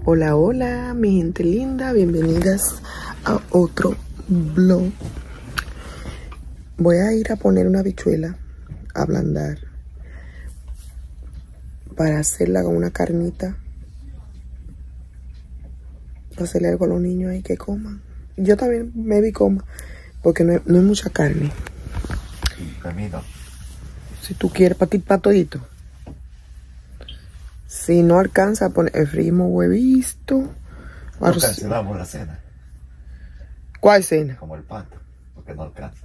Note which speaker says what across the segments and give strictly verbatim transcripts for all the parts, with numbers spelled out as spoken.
Speaker 1: Hola, hola, mi gente linda, bienvenidas a otro vlog. Voy a ir a poner una habichuela a ablandar para hacerla con una carnita, para hacerle algo a los niños ahí que coman. Yo también me vi coma, porque no es, no es mucha carne.
Speaker 2: Camino.
Speaker 1: Si tú quieres para ti, para todito. Si no alcanza, poner freímos huevito.
Speaker 2: No cancelamos la cena.
Speaker 1: ¿Cuál cena?
Speaker 2: Como el pato, porque no alcanza.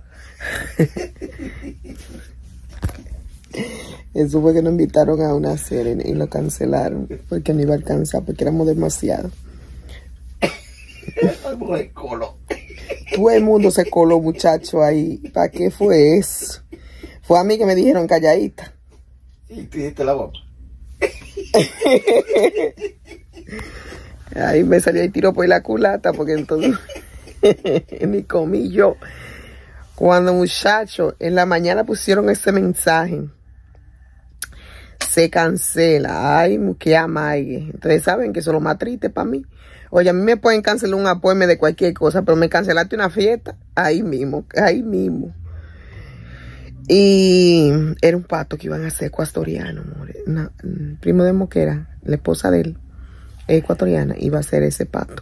Speaker 1: Eso fue que nos invitaron a una cena y lo cancelaron porque no iba a alcanzar, porque éramos demasiado. Todo el mundo se coló, muchacho, ahí. ¿Para qué fue eso? Fue a mí que me dijeron calladita.
Speaker 2: Y tú diste la boca.
Speaker 1: Ahí me salía y tiró por la culata, porque entonces ni comí yo. Cuando, muchachos, en la mañana pusieron ese mensaje, se cancela. Ay, qué amague. Entonces saben que eso es lo más triste para mí. Oye, a mí me pueden cancelar un apoyo de cualquier cosa, pero me cancelaste una fiesta ahí mismo, ahí mismo. Y era un pato que iban a hacer ecuatoriano, una, primo de Moquera, la esposa de él, ecuatoriana, iba a hacer ese pato.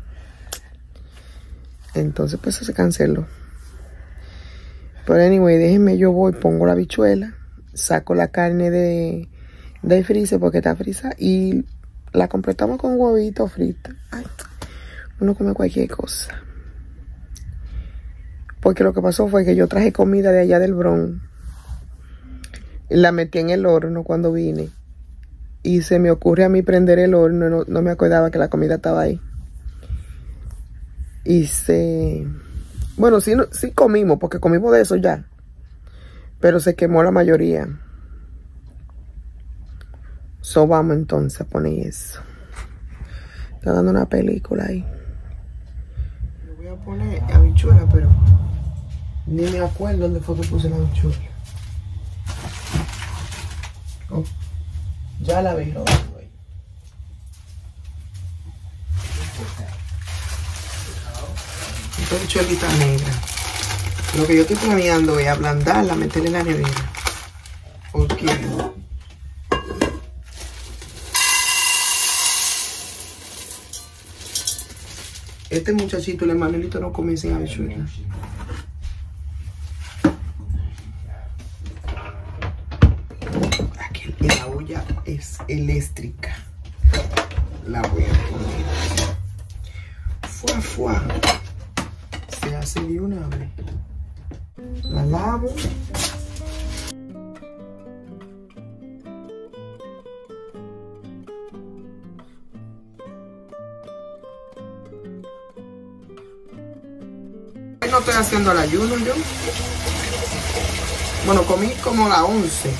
Speaker 1: Entonces pues se canceló. Pero anyway, déjenme, yo voy, pongo la habichuela, saco la carne de, de freezer porque está frisa y la completamos con huevito frito. Ay, uno come cualquier cosa. Porque lo que pasó fue que yo traje comida de allá del Bronx. Y la metí en el horno cuando vine. Y se me ocurre a mí prender el horno. No, no me acordaba que la comida estaba ahí. Y se... Bueno, sí, no, sí comimos, porque comimos de eso ya. Pero se quemó la mayoría. So vamos entonces a poner eso. Está dando una película ahí. Le voy a poner habichuela, pero ni me acuerdo dónde fue que puse la habichuela. Oh, ya la vi rodando ahí. Esta habichuelita negra. Lo que yo estoy planeando es ablandarla, meterla en la nevera. Porque este muchachito, el Emanuelito, no come sin habichuela. Aquí la olla es eléctrica. La voy a poner. Fuá, fuá. Se hace de una vez. La lavo. No estoy haciendo el ayuno yo. Bueno, comí como a las once.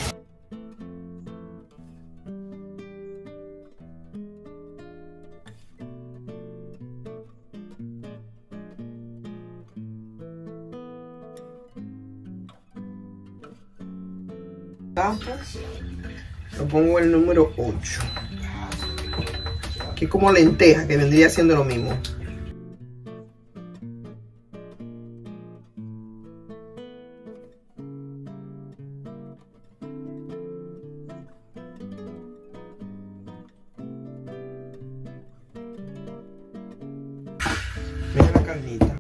Speaker 1: Lo pongo el número ocho. Que es como lenteja, que vendría siendo lo mismo. Mira la carnita.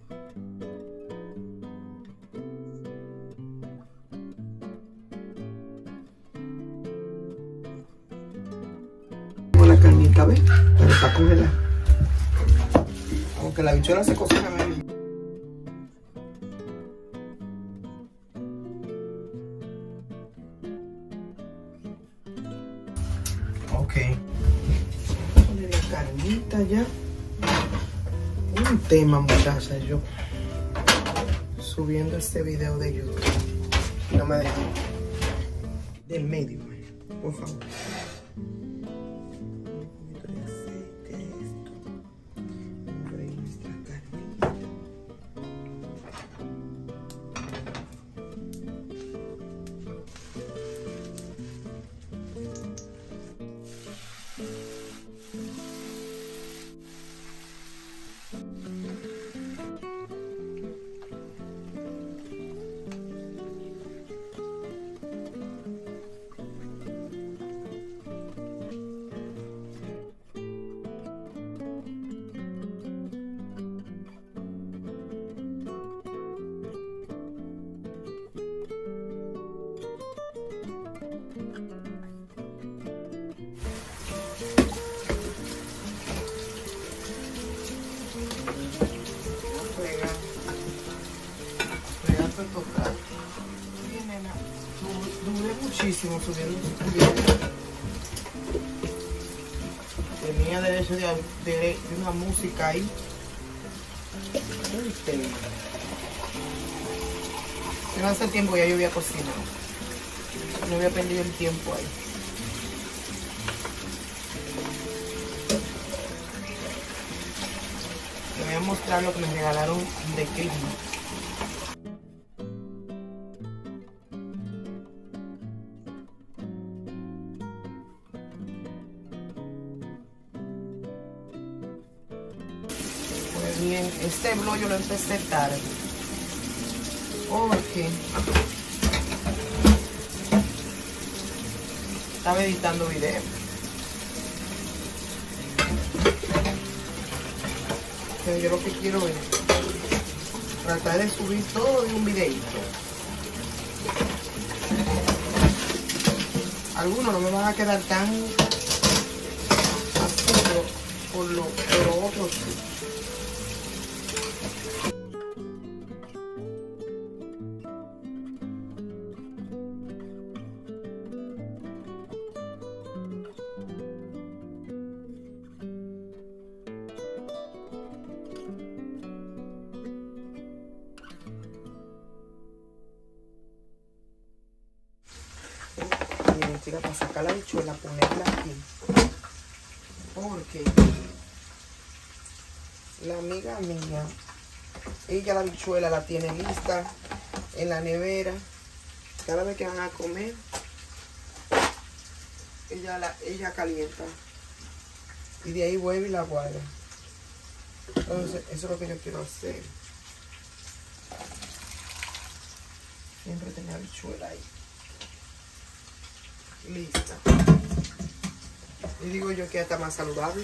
Speaker 1: Pongo la carnita, ¿ves? Pero está congelada. Aunque la habichuela se cocina medio. Ok. Voy a poner la carnita ya. Un tema, muchachas, yo subiendo este video de YouTube. No me dejes del medio, por favor. Un poquito de aceite, esto. Vamos a ver nuestra carnita. fue total. Bien, nena, dudé muchísimo subiendo un video. Tenía derecho de, de, de una música ahí. ¿Viste? Si no hace tiempo ya yo había cocinado. No había perdido el tiempo ahí. Les voy a mostrar lo que me regalaron de Christmas. Pues bien, este vlog yo lo empecé tarde. Porque estaba editando video. Pero yo lo que quiero es tratar de subir todo en un videito. Algunos no me van a quedar tan así, pero por lo, por lo otro sí. Miren, chicas, para sacar la habichuela, ponerla aquí. Porque la amiga mía, ella la habichuela la tiene lista en la nevera. Cada vez que van a comer, ella, la, ella calienta. Y de ahí vuelve y la guarda. Entonces, eso es lo que yo quiero hacer. Siempre tener habichuela ahí. Lista. Y digo yo que está más saludable.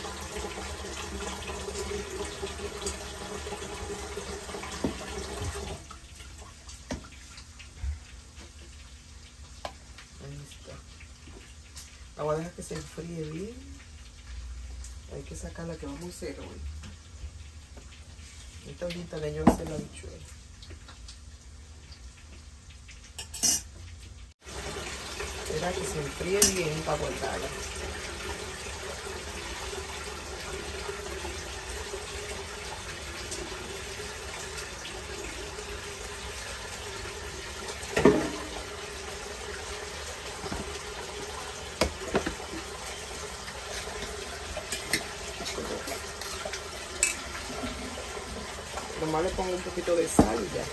Speaker 1: Ahí está. La voy a dejar que se enfríe bien. Hay que sacarla que vamos a hacer hoy. Esta hojita de yo hacer la habichuela. Espera que se enfríe bien para guardarla. Nomás le pongo un poquito de sal y ya.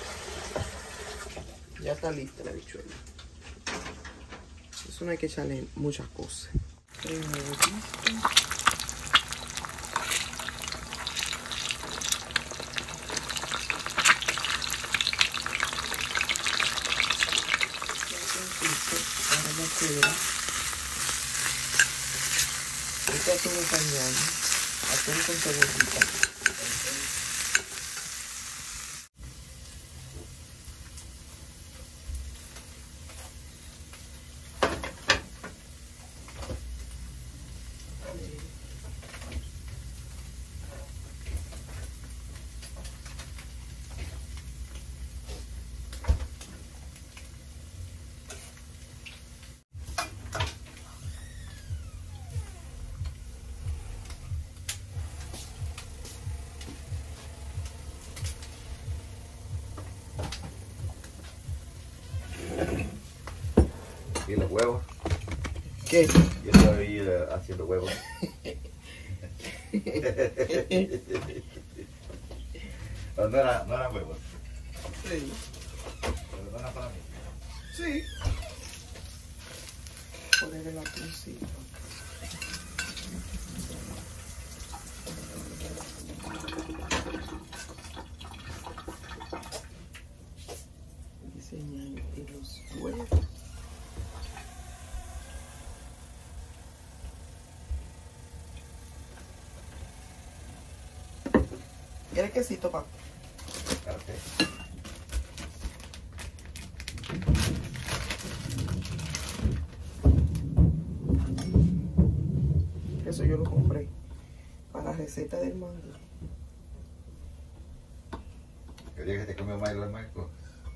Speaker 1: Ya está lista la habichuela. Eso no hay que echarle muchas cosas. Primero, este atún español, atún con cebollita.
Speaker 2: ¿Y los huevos?
Speaker 1: ¿Qué?
Speaker 2: Yo estoy uh, haciendo huevos. No, no era, no era huevos.
Speaker 1: Sí.
Speaker 2: Pero no era para mí.
Speaker 1: Sí. Poner el atuncito. Diseñar los huevos. ¿Quieres quesito, papá?
Speaker 2: Okay.
Speaker 1: Eso yo lo compré para la receta del mango.
Speaker 2: Ok. El día que te comió Milo el Marco.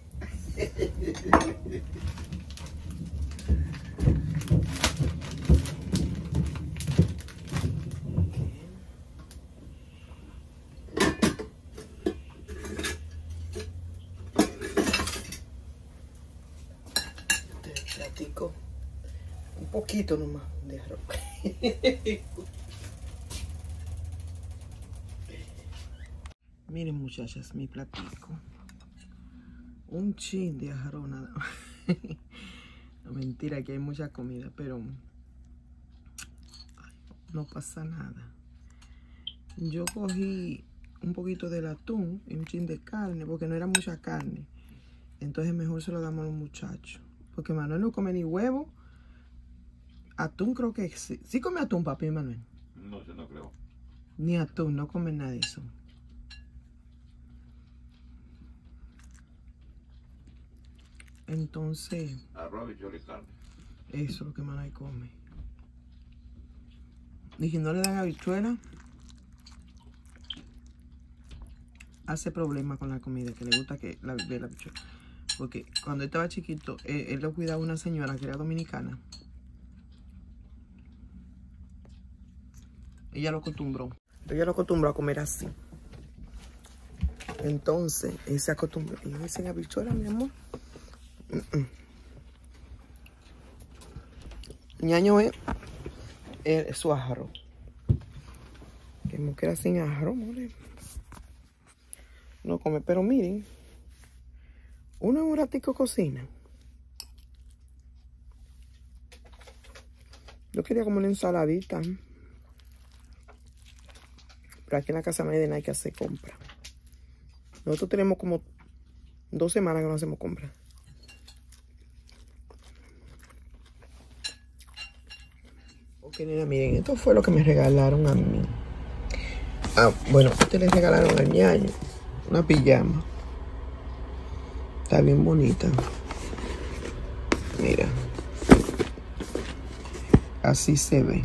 Speaker 1: Platico un poquito nomás de arroz. Miren, muchachas, mi platico. Un chin de arroz nada más. No, mentira, que hay mucha comida, pero ay, no pasa nada. Yo cogí un poquito del atún y un chin de carne, porque no era mucha carne. Entonces mejor se lo damos a los muchachos. Porque Manuel no come ni huevo. Atún creo que sí. ¿Sí come atún, papi, Manuel?
Speaker 2: No, yo no creo.
Speaker 1: Ni atún, no come nada de eso. Entonces...
Speaker 2: arroz, bichuela y carne.
Speaker 1: Eso es lo que Manuel come. Y si no le dan habichuela, hace problema con la comida, que le gusta que la, de la habichuela. Porque cuando él estaba chiquito, él, él lo cuidaba una señora que era dominicana. Ella lo acostumbró. Ella lo acostumbró a comer así. Entonces, él se acostumbró. Y dicen habichuela, mi amor. Mm -mm. Ñaño es, es su arroz. Que me queda sin arroz, more. No come, pero miren. Uno en un ratico cocina. Yo quería como una ensaladita. Pero aquí en la casa no hay de nada que hacer compra. Nosotros tenemos como dos semanas que no hacemos compra. Ok, nena, miren, esto fue lo que me regalaron a mí. Ah, bueno, ustedes les regalaron al ñaño una pijama. Está bien bonita. Mira. Así se ve.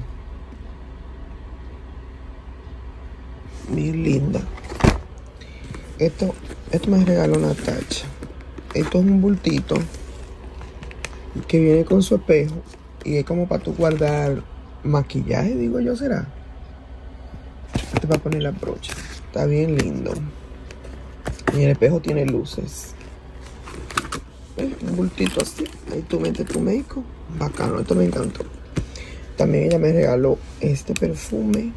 Speaker 1: Bien linda. Esto, esto me regaló Natacha. Esto es un bultito que viene con su espejo. Y es como para tú guardar maquillaje, digo yo, será. Este para poner la brocha. Está bien lindo. Y el espejo tiene luces. ¿Ves? Un bultito así. Ahí tú metes tu make-up. Bacano, esto me encantó. También ella me regaló este perfume.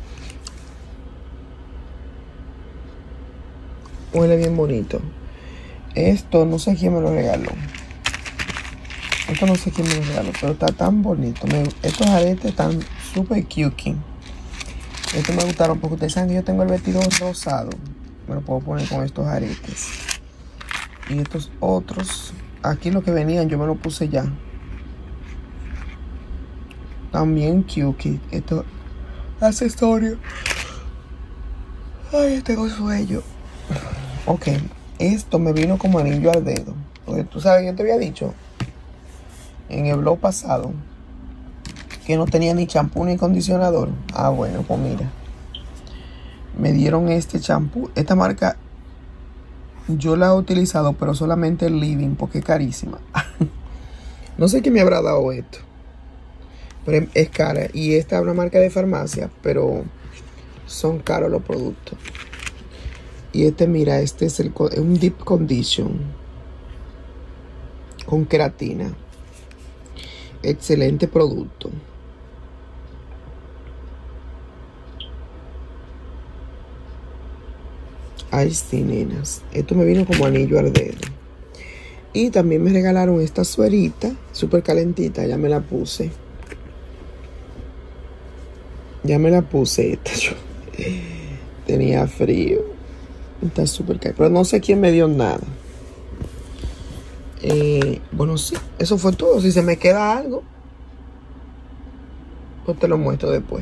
Speaker 1: Huele bien bonito. Esto no sé quién me lo regaló. Esto no sé quién me lo regaló, pero está tan bonito. Me, estos aretes están súper cute. Estos me gustaron porque ustedes saben que yo tengo el vestido rosado. Me lo puedo poner con estos aretes. Y estos otros, aquí los que venían yo me lo puse ya. También cute. Esto accesorio. Ay, tengo sueño. Ok, esto me vino como anillo al dedo. Porque tú sabes, yo te había dicho en el blog pasado que no tenía ni champú ni acondicionador. Ah, bueno, pues mira. Me dieron este champú. Esta marca yo la he utilizado, pero solamente el Living porque es carísima. No sé quién me habrá dado esto, pero es cara. Y esta es una marca de farmacia, pero son caros los productos. Y este, mira, este es el, un Deep Condition con queratina. Excelente producto. Ay, sí, nenas. Esto me vino como anillo al dedo. Y también me regalaron esta suerita, súper calentita. Ya me la puse. Ya me la puse esta. Yo tenía frío. Está súper caliente. Pero no sé quién me dio nada. Eh, bueno, sí. Eso fue todo. Si se me queda algo, pues te lo muestro después.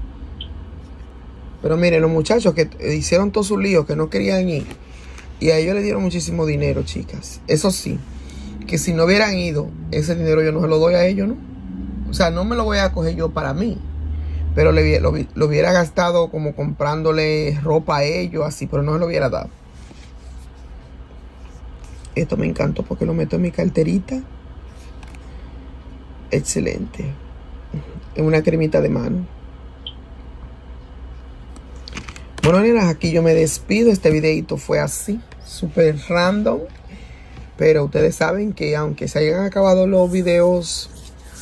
Speaker 1: Pero miren, los muchachos que hicieron todos sus líos, que no querían ir, y a ellos le dieron muchísimo dinero, chicas. Eso sí, que si no hubieran ido, ese dinero yo no se lo doy a ellos, ¿no? O sea, no me lo voy a coger yo para mí, pero le, lo, lo hubiera gastado como comprándole ropa a ellos, así, pero no se lo hubiera dado. Esto me encantó porque lo meto en mi carterita. Excelente. En una cremita de mano. Bueno, nenas, aquí yo me despido. Este videito fue así, súper random. Pero ustedes saben que aunque se hayan acabado los videos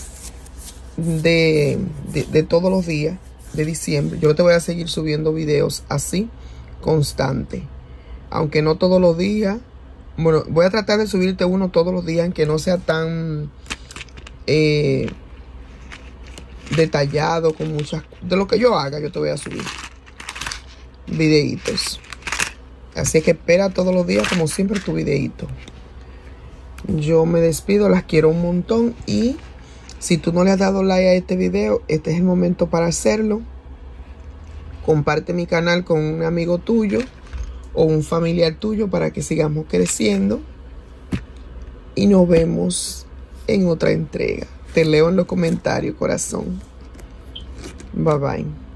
Speaker 1: de, de, de todos los días de diciembre, yo te voy a seguir subiendo videos así, constante. Aunque no todos los días. Bueno, voy a tratar de subirte uno todos los días, aunque no sea tan eh, detallado con muchas... De lo que yo haga, yo te voy a subir videitos. Así que espera todos los días, como siempre, tu videito. Yo me despido, las quiero un montón. Y si tú no le has dado like a este video, este es el momento para hacerlo. Comparte mi canal con un amigo tuyo o un familiar tuyo para que sigamos creciendo. Y nos vemos en otra entrega. Te leo en los comentarios, corazón. Bye bye.